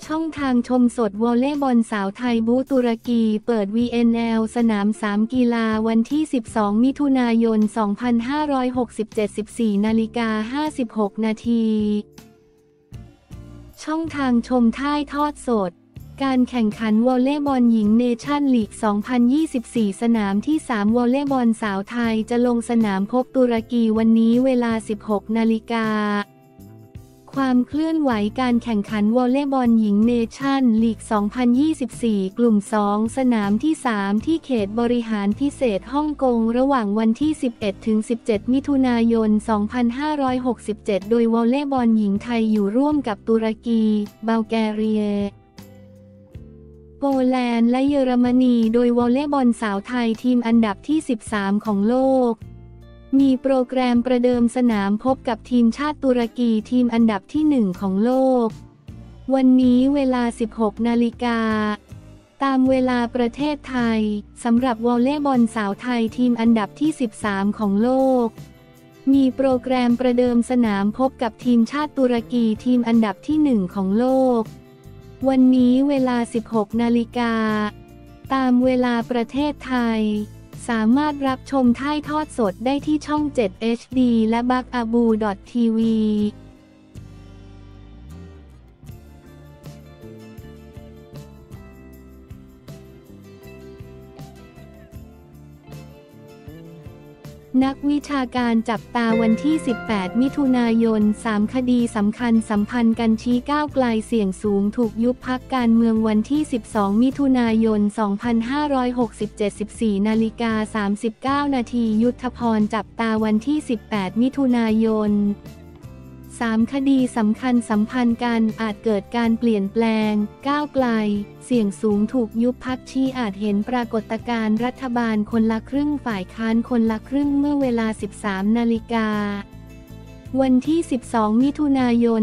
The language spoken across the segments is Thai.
ช่องทางชมสดวอลเลย์บอลสาวไทยบูตุรกีเปิด VNL สนาม3กีฬาวันที่ 12 มิถุนายน 2567 14:56 นาทีช่องทางชมถ่ายทอดสดการแข่งขันวอลเลย์บอลหญิงเนชั่นลีก 2024 สนามที่ 3 วอลเลย์บอลสาวไทยจะลงสนามพบตุรกีวันนี้เวลา 16 นาฬิกาความเคลื่อนไหวการแข่งขันวอลเลย์บอลหญิงเนชั่นลีก 2024 กลุ่ม 2 สนามที่ 3 ที่เขตบริหารพิเศษฮ่องกงระหว่างวันที่ 11-17 มิถุนายน 2567 โดยวอลเลย์บอลหญิงไทยอยู่ร่วมกับตุรกีบัลแกเรียโปแลนด์และเยอรมนีโดยวอลเลย์บอลสาวไทยทีมอันดับที่ 13 ของโลกมีโปรแกรมประเดิมสนามพบกับทีมชาติตุรกีทีมอันดับที่ 1 ของโลกวันนี้เวลา 16 นาฬิกาตามเวลาประเทศไทยสำหรับวอลเลย์บอลสาวไทยทีมอันดับที่ 13 ของโลกมีโปรแกรมประเดิมสนามพบกับทีมชาติตุรกีทีมอันดับที่ 1 ของโลกวันนี้เวลา 16 นาฬิกาตามเวลาประเทศไทยสามารถรับชมถ่ายทอดสดได้ที่ช่อง 7 HD และบักอาบูทีวีนักวิชาการจับตาวันที่ 18 มิถุนายน 3 คดีสำคัญสัมพันธ์กันชี้ก้าวไกลเสี่ยงสูงถูกยุบพรรคการเมืองวันที่ 12 มิถุนายน 2567 14:39 นาทียุทธพรจับตาวันที่ 18 มิถุนายน3 คดีสำคัญสัมพันธ์กันอาจเกิดการเปลี่ยนแปลงก้าวไกลเสี่ยงสูงถูกยุบพรรคชี้อาจเห็นปรากฏการณ์รัฐบาลคนละครึ่งฝ่ายค้านคนละครึ่งเมื่อเวลา 13 นาฬิกาวันที่ 12 มิถุนายน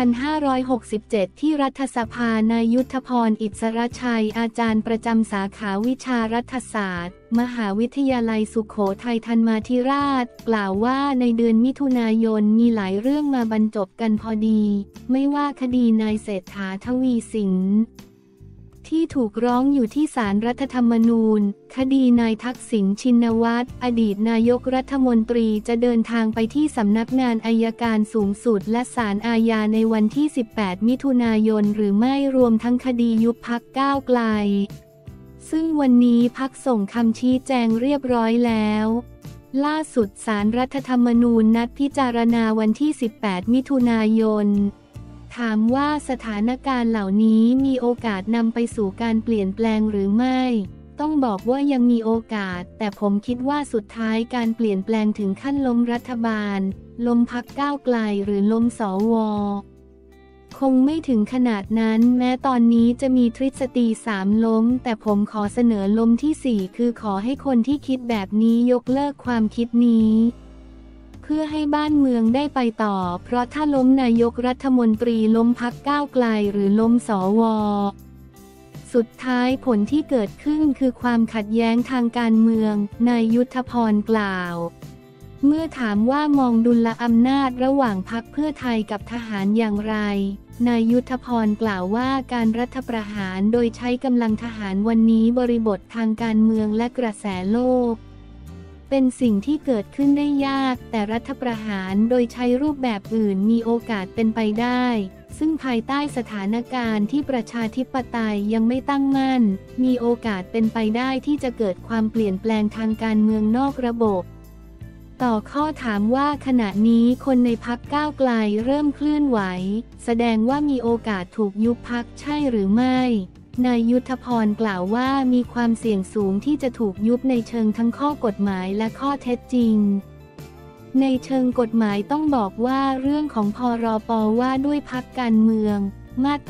2567 ที่รัฐสภานายยุทธพร อิสรชัยอาจารย์ประจำสาขาวิชารัฐศาสตร์มหาวิทยาลัยสุโขทัยธรรมาธิราชกล่าวว่าในเดือนมิถุนายนมีหลายเรื่องมาบรรจบกันพอดีไม่ว่าคดีนายเศรษฐา ทวีสินที่ถูกร้องอยู่ที่ศาลรัฐธรรมนูญคดีนายทักษิณชินวัตรอดีตนายกรัฐมนตรีจะเดินทางไปที่สำนักงานอัยการสูงสุดและศาลอาญาในวันที่ 18 มิถุนายนหรือไม่รวมทั้งคดียุบพรรคก้าวไกลซึ่งวันนี้พรรคส่งคำชี้แจงเรียบร้อยแล้วล่าสุดศาลรัฐธรรมนูญนัดพิจารณาวันที่ 18 มิถุนายนถามว่าสถานการณ์เหล่านี้มีโอกาสนำไปสู่การเปลี่ยนแปลงหรือไม่ต้องบอกว่ายังมีโอกาสแต่ผมคิดว่าสุดท้ายการเปลี่ยนแปลงถึงขั้นล้มรัฐบาลล้มพรรคก้าวไกลหรือล้มสว.คงไม่ถึงขนาดนั้นแม้ตอนนี้จะมีทฤษฎี3ล้มแต่ผมขอเสนอล้มที่4คือขอให้คนที่คิดแบบนี้ยกเลิกความคิดนี้เพื่อให้บ้านเมืองได้ไปต่อเพราะถ้าล้มนายกรัฐมนตรีล้มพรรคก้าวไกลหรือล้มสว.สุดท้ายผลที่เกิดขึ้นคือความขัดแย้งทางการเมืองนายยุทธพรกล่าวเมื่อถามว่ามองดุลอำนาจระหว่างพรรคเพื่อไทยกับทหารอย่างไรนายยุทธพรกล่าวว่าการรัฐประหารโดยใช้กำลังทหารวันนี้บริบททางการเมืองและกระแสโลกเป็นสิ่งที่เกิดขึ้นได้ยากแต่รัฐประหารโดยใช้รูปแบบอื่นมีโอกาสเป็นไปได้ซึ่งภายใต้สถานการณ์ที่ประชาธิปไตยยังไม่ตั้งมั่นมีโอกาสเป็นไปได้ที่จะเกิดความเปลี่ยนแปลงทางการเมืองนอกระบบต่อข้อถามว่าขณะนี้คนในพรรคก้าวไกลเริ่มเคลื่อนไหวแสดงว่ามีโอกาสถูกยุบพรรคใช่หรือไม่นายยุทธพรกล่าวว่ามีความเสี่ยงสูงที่จะถูกยุบในเชิงทั้งข้อกฎหมายและข้อเท็จจริงในเชิงกฎหมายต้องบอกว่าเรื่องของพรป.ว่าด้วยพรรคการเมืองมาตรา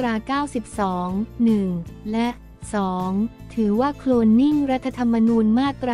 92 1 และ 2 ถือว่าโคลนนิ่งรัฐธรรมนูญมาตรา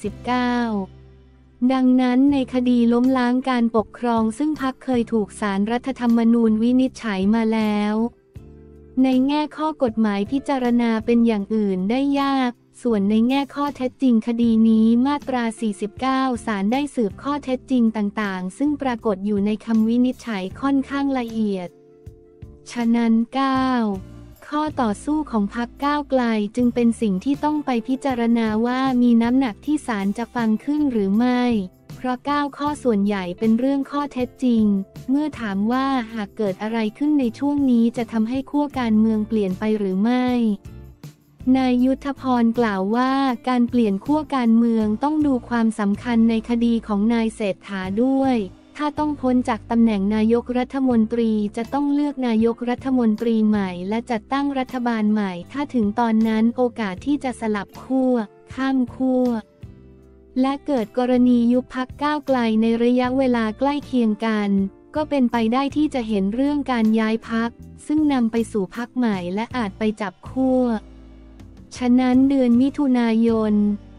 49 ดังนั้นในคดีล้มล้างการปกครองซึ่งพรรคเคยถูกศาลรัฐธรรมนูญวินิจฉัยมาแล้วในแง่ข้อกฎหมายพิจารณาเป็นอย่างอื่นได้ยากส่วนในแง่ข้อเท็จจริงคดีนี้มาตรา 49 ศาลได้สืบข้อเท็จจริงต่างๆซึ่งปรากฏอยู่ในคำวินิจฉัยค่อนข้างละเอียดฉะนั้นข้อต่อสู้ของพรรคก้าวไกลจึงเป็นสิ่งที่ต้องไปพิจารณาว่ามีน้ำหนักที่ศาลจะฟังขึ้นหรือไม่เพราะ9 ข้อส่วนใหญ่เป็นเรื่องข้อเท็จจริงเมื่อถามว่าหากเกิดอะไรขึ้นในช่วงนี้จะทำให้ขั้วการเมืองเปลี่ยนไปหรือไม่นายยุทธพรกล่าวว่าการเปลี่ยนขั้วการเมืองต้องดูความสำคัญในคดีของนายเศรษฐาด้วยถ้าต้องพ้นจากตำแหน่งนายกรัฐมนตรีจะต้องเลือกนายกรัฐมนตรีใหม่และจัดตั้งรัฐบาลใหม่ถ้าถึงตอนนั้นโอกาสที่จะสลับขั้วข้ามขั้วและเกิดกรณียุบพรรคก้าวไกลในระยะเวลาใกล้เคียงกันก็เป็นไปได้ที่จะเห็นเรื่องการย้ายพรรคซึ่งนำไปสู่พรรคใหม่และอาจไปจับขั้วฉะนั้นเดือนมิถุนายน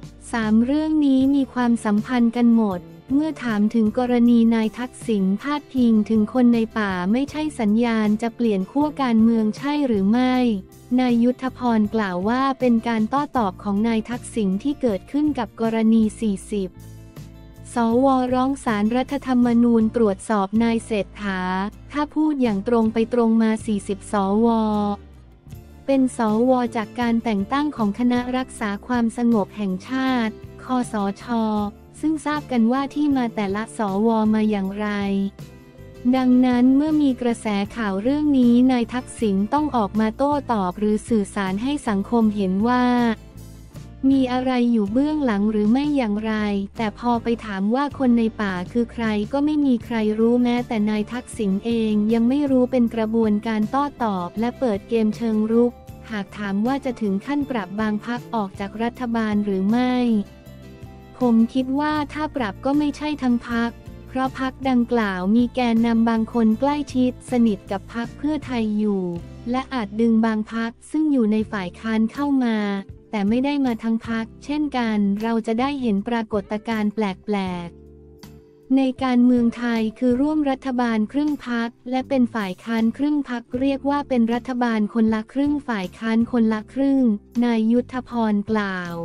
3 เรื่องนี้มีความสัมพันธ์กันหมดเมื่อถามถึงกรณีนายทักษิณพาดพิงถึงคนในป่าไม่ใช่สัญญาณจะเปลี่ยนขั้วการเมืองใช่หรือไม่นายยุทธพรกล่าวว่าเป็นการโต้ตอบของนายทักษิณที่เกิดขึ้นกับกรณี 40 สว.ร้องศาลรัฐธรรมนูญตรวจสอบนายเศรษฐาถ้าพูดอย่างตรงไปตรงมา 40 สว.เป็นสว.จากการแต่งตั้งของคณะรักษาความสงบแห่งชาติคสช.ซึ่งทราบกันว่าที่มาแต่ละสว.มาอย่างไรดังนั้นเมื่อมีกระแสข่าวเรื่องนี้นายทักษิณต้องออกมาโต้ตอบหรือสื่อสารให้สังคมเห็นว่ามีอะไรอยู่เบื้องหลังหรือไม่อย่างไรแต่พอไปถามว่าคนในป่าคือใครก็ไม่มีใครรู้แม้แต่นายทักษิณเองยังไม่รู้เป็นกระบวนการโต้ตอบและเปิดเกมเชิงรุกหากถามว่าจะถึงขั้นปรับบางพรรคออกจากรัฐบาลหรือไม่ผมคิดว่าถ้าปรับก็ไม่ใช่ทั้งพรรคเพราะพรรคดังกล่าวมีแกนนำบางคนใกล้ชิดสนิทกับพรรคเพื่อไทยอยู่และอาจดึงบางพรรคซึ่งอยู่ในฝ่ายค้านเข้ามาแต่ไม่ได้มาทั้งพรรคเช่นกันเราจะได้เห็นปรากฏการณ์แปลกๆในการเมืองไทยคือร่วมรัฐบาลครึ่งพรรคและเป็นฝ่ายค้านครึ่งพรรคเรียกว่าเป็นรัฐบาลคนละครึ่งฝ่ายค้านคนละครึ่งนายยุทธพรกล่าว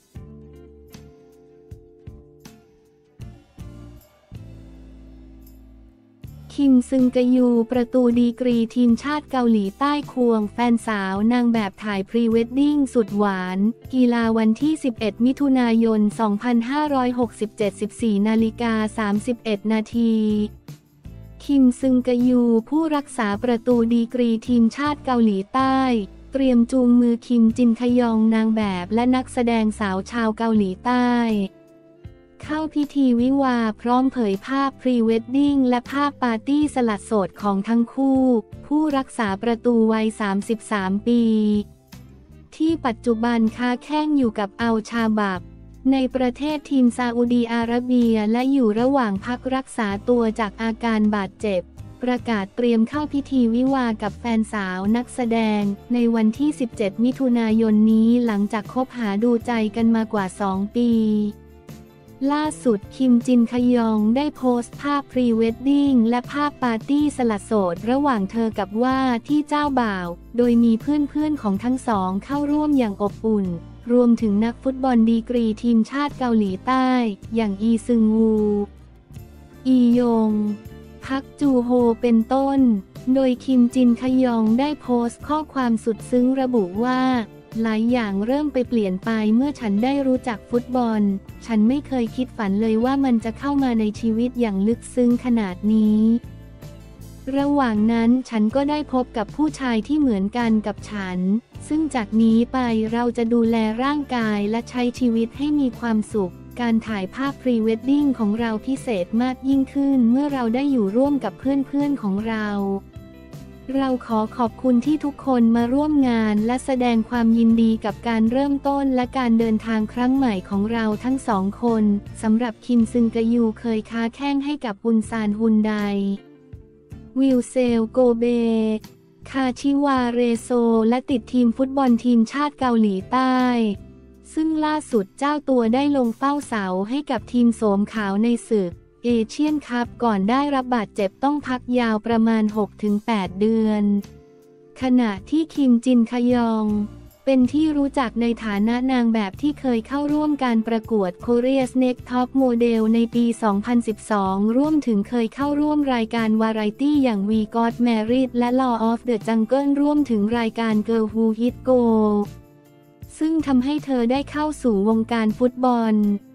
คิมซึงกะยูประตูดีกรีทีมชาติเกาหลีใต้ควงแฟนสาวนางแบบถ่ายพรีเวดดิ้งสุดหวานกีฬาวันที่ 11 มิถุนายน 2567 14:31 นาทีคิมซึงกะยูผู้รักษาประตูดีกรีทีมชาติเกาหลีใต้เตรียมจูงมือคิมจินคยองนางแบบและนักแสดงสาวชาวเกาหลีใต้เข้าพิธีวิวาห์พร้อมเผยภาพพรีเวดดิ้งและภาพปาร์ตี้สลัดโสดของทั้งคู่ผู้รักษาประตูวัย 33 ปีที่ปัจจุบันค้าแข้งอยู่กับอัลชาบับในประเทศทีมซาอุดีอาระเบียและอยู่ระหว่างพักรักษาตัวจากอาการบาดเจ็บประกาศเตรียมเข้าพิธีวิวาห์กับแฟนสาวนักแสดงในวันที่ 17 มิถุนายนนี้หลังจากคบหาดูใจกันมากว่า 2 ปีล่าสุดคิมจินคยองได้โพสต์ภาพพรีเวดดิ้งและภาพปาร์ตี้สละโสดระหว่างเธอกับว่าที่เจ้าบ่าวโดยมีเพื่อนๆของทั้งสองเข้าร่วมอย่างอบอุ่นรวมถึงนักฟุตบอลดีกรีทีมชาติเกาหลีใต้อย่างอีซึงวูอียงพักจูโฮเป็นต้นโดยคิมจินคยองได้โพสต์ข้อความสุดซึ้งระบุว่าหลายอย่างเริ่มไปเปลี่ยนไปเมื่อฉันได้รู้จักฟุตบอลฉันไม่เคยคิดฝันเลยว่ามันจะเข้ามาในชีวิตอย่างลึกซึ้งขนาดนี้ระหว่างนั้นฉันก็ได้พบกับผู้ชายที่เหมือนกันกับฉันซึ่งจากนี้ไปเราจะดูแลร่างกายและใช้ชีวิตให้มีความสุขการถ่ายภาพพรีเวดดิ้งของเราพิเศษมากยิ่งขึ้นเมื่อเราได้อยู่ร่วมกับเพื่อนๆของเราขอขอบคุณที่ทุกคนมาร่วมงานและแสดงความยินดีกับการเริ่มต้นและการเดินทางครั้งใหม่ของเราทั้งสองคนสำหรับคิมซึงกะยูเคยค้าแข้งให้กับอุนซานฮุนไดวิลเซลโกเบคาชิวาเรโซและติดทีมฟุตบอลทีมชาติเกาหลีใต้ซึ่งล่าสุดเจ้าตัวได้ลงเฝ้าเสาให้กับทีมโสมขาวในศึกเอเชียนคัพก่อนได้รับบาดเจ็บต้องพักยาวประมาณ 6-8 เดือนขณะที่คิมจินคยองเเป็นที่รู้จักในฐานะนางแบบที่เคยเข้าร่วมการประกวด Korea's Next Top Model ในปี 2012 ร่วมถึงเคยเข้าร่วมรายการวาไรตี้อย่าง We Got Married และ Law of the Jungle ร่วมถึงรายการ Girl Who Hit Go ซึ่งทำให้เธอได้เข้าสู่วงการฟุตบอล